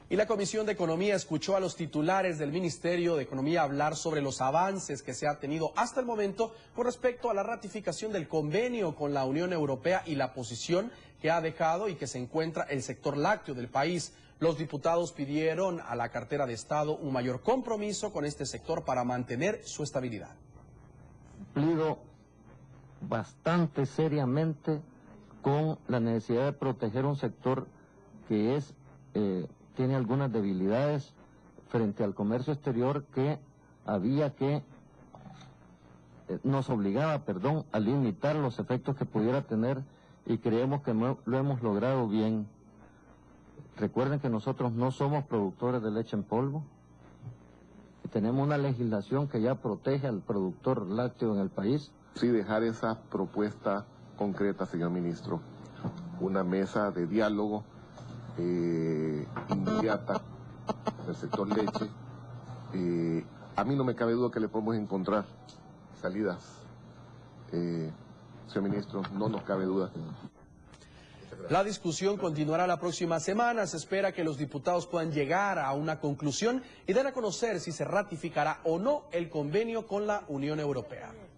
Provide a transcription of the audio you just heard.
Y la Comisión de Economía escuchó a los titulares del Ministerio de Economía hablar sobre los avances que se ha tenido hasta el momento con respecto a la ratificación del convenio con la Unión Europea y la posición que ha dejado y que se encuentra el sector lácteo del país. Los diputados pidieron a la cartera de Estado un mayor compromiso con este sector para mantener su estabilidad. Cumplido bastante seriamente con la necesidad de proteger un sector que tiene algunas debilidades frente al comercio exterior que nos obligaba, a limitar los efectos que pudiera tener, y creemos que lo hemos logrado bien. Recuerden que nosotros no somos productores de leche en polvo. Tenemos una legislación que ya protege al productor lácteo en el país. Sí, dejar esa propuesta concreta, señor ministro, una mesa de diálogo inmediata del sector leche. A mí no me cabe duda que le podemos encontrar salidas, señor ministro, no nos cabe duda. La discusión continuará la próxima semana. Se espera que los diputados puedan llegar a una conclusión y dar a conocer si se ratificará o no el convenio con la Unión Europea.